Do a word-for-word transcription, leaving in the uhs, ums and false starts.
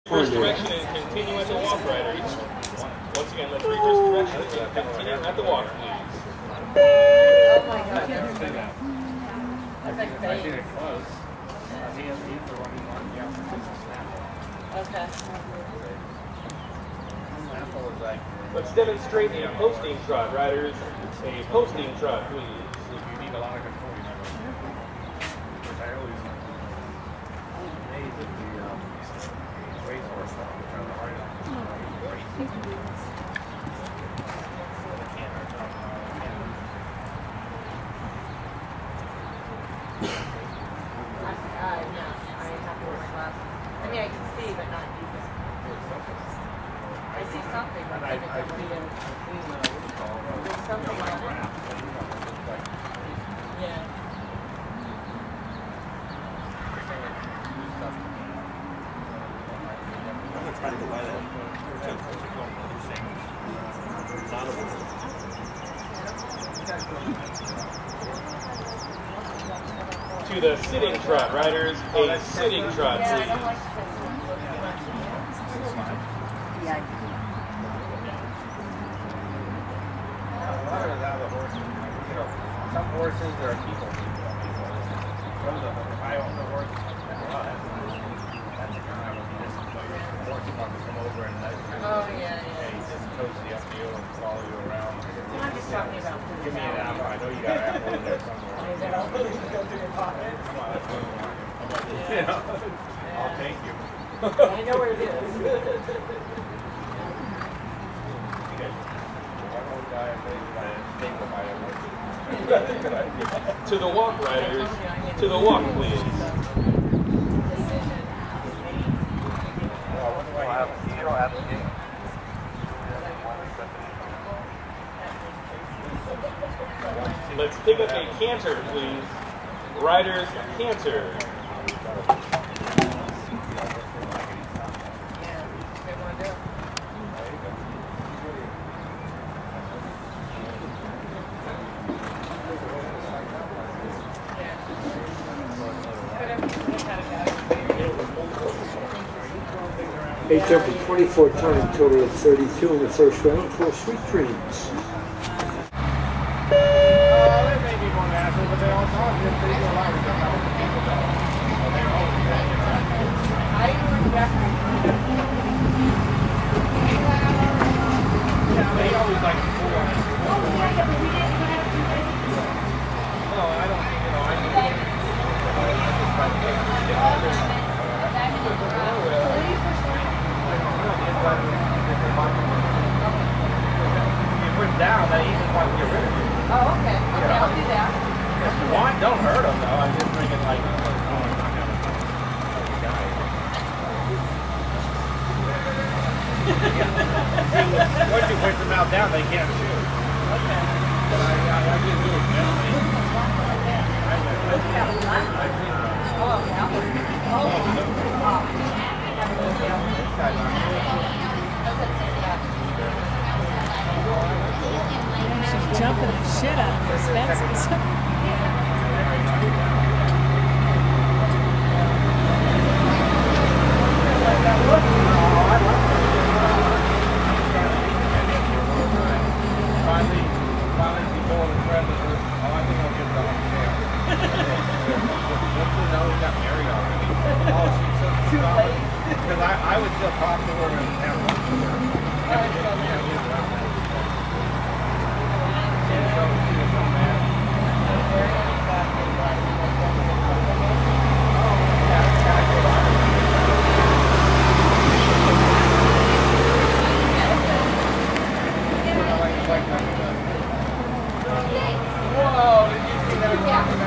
Reverse direction and continue at the walk, riders. Once again, let's reverse direction and continue at the walk, please. Oh my God. That's like I seen it close. He has the one he wanted to Okay. Let's demonstrate a posting trot, riders. A posting trot, please. You need a lot of control, you know. Which I always they did the um, racehorse stuff, which are the hard I mean, I can see, but not use it. I see something, but I don't see it. There's something on it. Yeah. I'm going to try to go by that. To the sitting trot, riders. A sitting trot, Yeah, I please. don't like this. Yeah. Some horses, there are people. Some of the, if I own the horse, well, that's that's the kind of this horse about to come over and Oh, yeah, yeah. he just cozy up to you and follow you around. I'm just talking about food. Give me an apple. I know you got an apple in there somewhere. Yeah. I'll take you. I know where it is. To the walk, riders. To the walk, please. Let's pick up a canter, please. Riders, canter. They jumped a twenty-four time total of thirty-two in the first round for Sweet Dreams. Down, that easy one to get rid of you. Oh, okay. Okay, I'll do that. If you want, don't hurt them though. I'm just thinking like, oh, I'm not gonna die. Once you push them out down, they can't shoot. Okay. But I, I, I just do it gently. Oh, yeah. She's jumping the shit out of those fences. Finally, finally before the president, oh, I think I'll give it all to him. Don't you know he got married already? Oh, she's so too late. Because I, I would still talk to her and have lunch with her. Yeah, yeah, yeah. So she was so mad. Whoa, did you see that?